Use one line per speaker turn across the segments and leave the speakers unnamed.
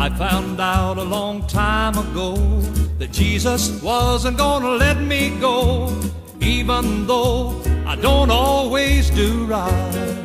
I found out a long time ago that Jesus wasn't gonna let me go, even though I don't always do right.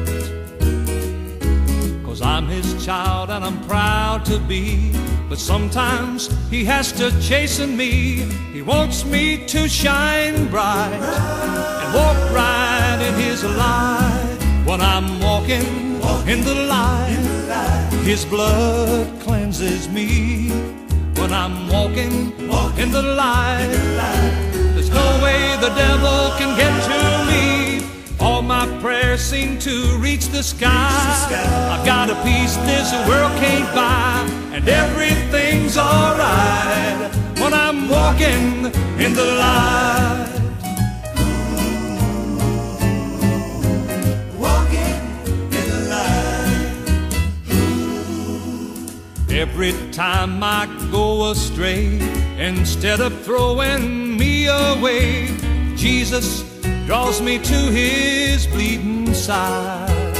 'Cause I'm His child and I'm proud to be, but sometimes He has to chasten me. He wants me to shine bright and walk right in His light. When I'm walking in the light, His blood cleanses me. When I'm walking in the light, there's no way the devil can get to me. All my prayers seem to reach the sky. I've got a peace this world can't buy, and everything's alright when I'm walking in the light. Every time I go astray, instead of throwing me away, Jesus draws me to His bleeding side.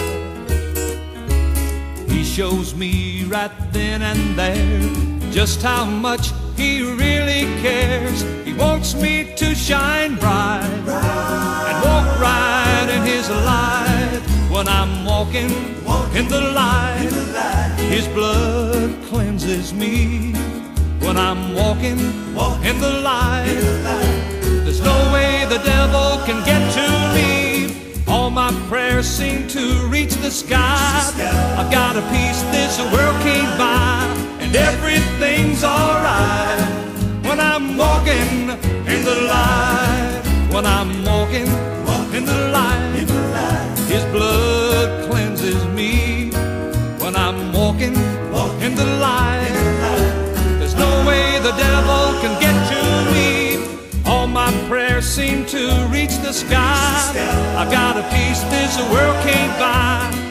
He shows me right then and there just how much He really cares. He wants me to shine bright and walk right in His light. When I'm walking in the light, His blood cleanses me. When I'm walking in the light, there's no way the devil can get to me. All my prayers seem to reach the sky. I've got a peace this world can't buy, and everything's alright when I'm walking in the light. When I'm walking in the light, His blood cleanses me. When I'm walking in the light, there's no way the devil can get to me. All my prayers seem to reach the sky. I've got a peace this world can't buy,